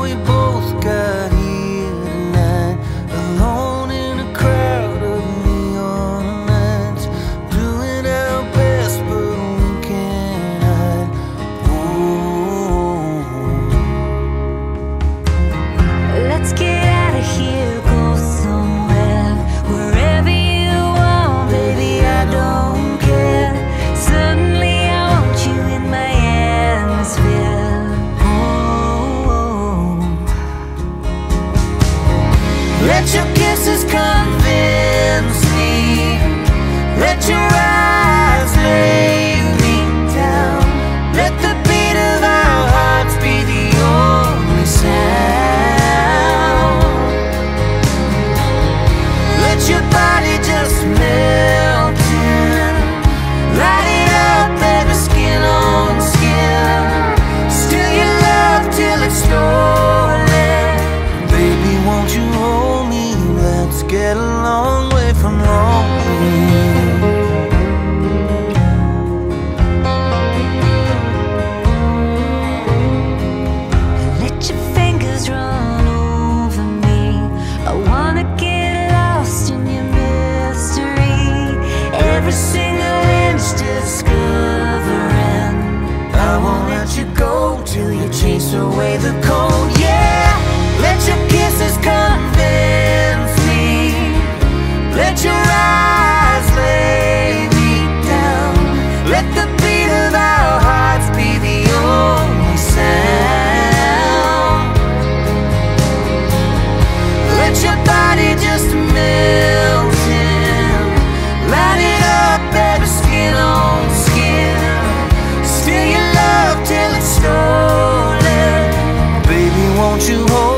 we both got here tonight, alone in a crowd of neon lights, doing our best but we can't hide. Oh, let's get out of here, go somewhere, wherever you want, baby, I don't care. Suddenly I want you in my atmosphere. Oh, let your kisses convince me, let your eyes lay me down, let the beat of our hearts be the only sound. Let your body just melt in, light it up, baby, skin on skin. Steal your love till it's stolen. Baby, won't you hold me? Let's get a long way from lonely. let your fingers run over me. I wanna get lost in your mystery, every single inch discovering. I won't let you go till you chase away the cold. Yeah, let your kisses convince me, let your eyes lay me down, let the beat of our hearts be the only sound. Let your body just melt in, light it up, baby, skin on skin. Steal your love till it's stolen. Baby, won't you hold